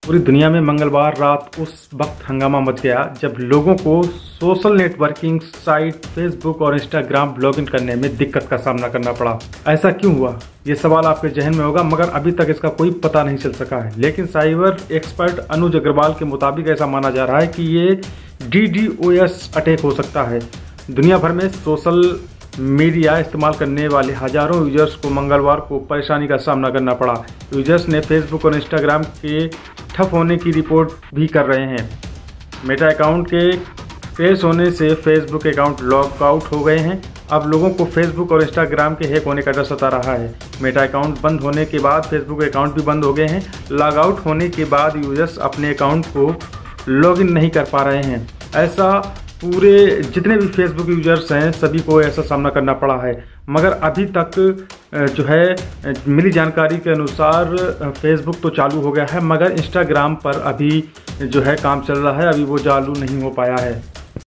पूरी दुनिया में मंगलवार रात उस वक्त हंगामा मच गया जब लोगों को सोशल नेटवर्किंग साइट फेसबुक और इंस्टाग्राम लॉगिन करने में दिक्कत का सामना करना पड़ा। ऐसा क्यों हुआ, ये सवाल आपके जहन में होगा, मगर अभी तक इसका कोई पता नहीं चल सका है। लेकिन साइबर एक्सपर्ट अनुज अग्रवाल के मुताबिक ऐसा माना जा रहा है कि ये DDoS अटैक हो सकता है। दुनिया भर में सोशल मीडिया इस्तेमाल करने वाले हजारों यूजर्स को मंगलवार को परेशानी का सामना करना पड़ा। यूजर्स ने फेसबुक और इंस्टाग्राम के ठप होने की रिपोर्ट भी कर रहे हैं। मेटा अकाउंट के क्रैश होने से फेसबुक अकाउंट लॉग आउट हो गए हैं। अब लोगों को फेसबुक और इंस्टाग्राम के हैक होने का डर सता रहा है। मेटा अकाउंट बंद होने के बाद फेसबुक अकाउंट भी बंद हो गए हैं। लॉग आउट होने के बाद यूजर्स अपने अकाउंट को लॉगिन नहीं कर पा रहे हैं। ऐसा पूरे जितने भी फेसबुक यूजर्स हैं सभी को ऐसा सामना करना पड़ा है। मगर अभी तक जो है मिली जानकारी के अनुसार फेसबुक तो चालू हो गया है, मगर इंस्टाग्राम पर अभी जो है काम चल रहा है, अभी वो चालू नहीं हो पाया है।